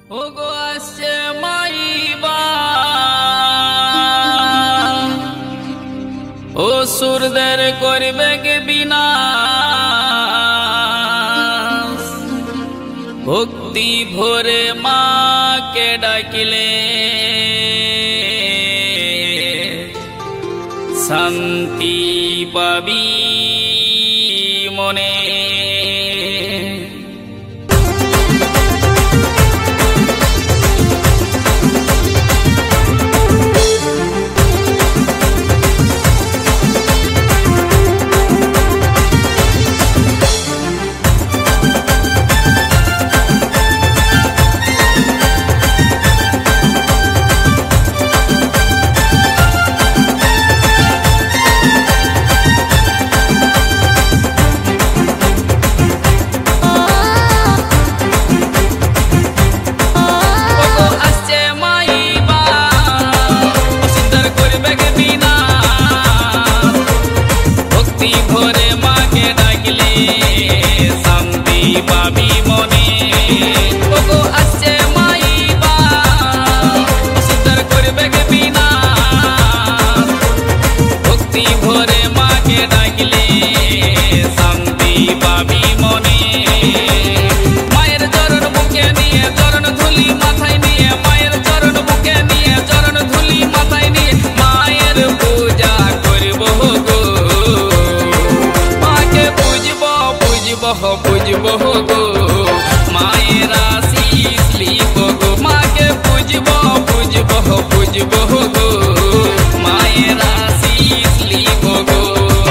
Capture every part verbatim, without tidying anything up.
ওগো আসছে মাইবা অসুরদের করবে কে বিনাশ ভক্তি ভরে মাকে ডাকিলে শান্তি পাবি মনে। पूजबो गो मायर आशीष लिबो गो माँ के पूजबो पूजबो पूजबो गो मायर आशीष लिबो गो।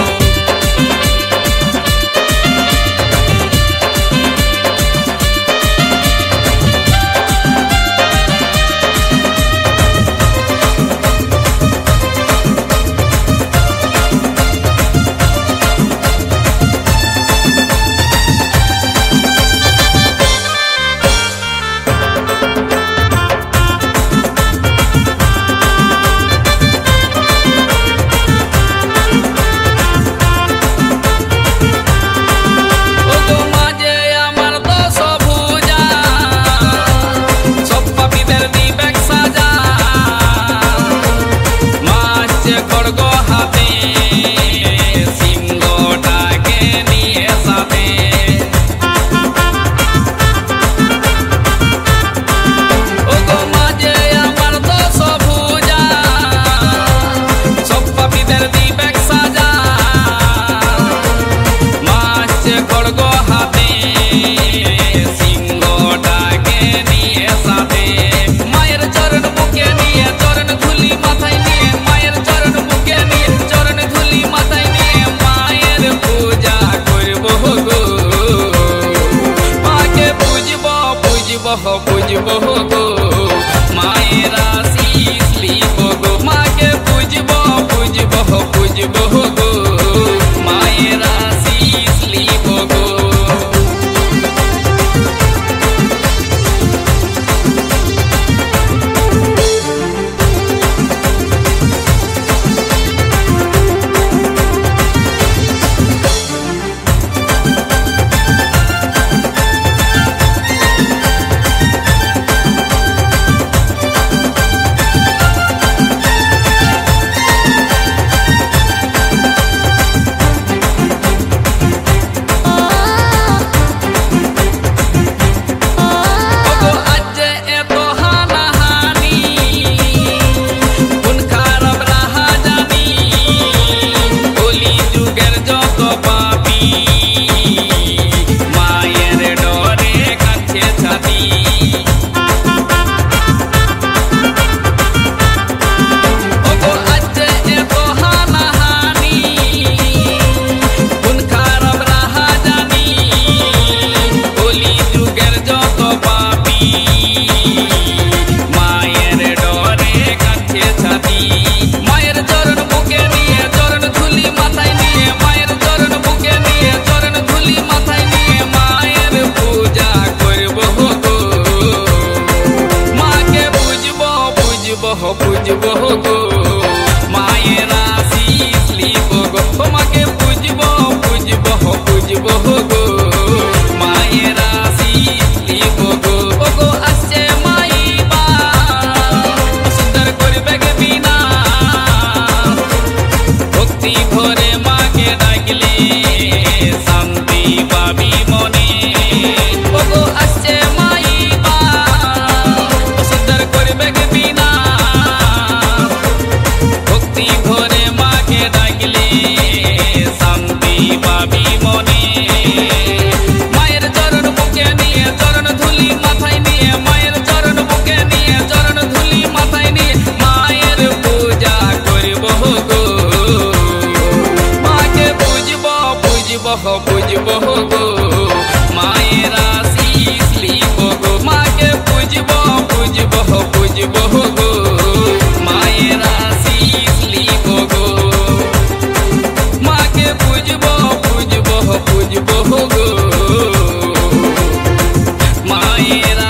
पूजबो गो मायर आशीष लिबो गो माँ के पूजबो पूजबो पूजबो गो मायर आशीष लिबो गो। पूजबो गो मायर आशीष लिबो गो माँ के पूजबो पूजबो पूजबो गो मायर आशीष लिबो गो। মায়েরা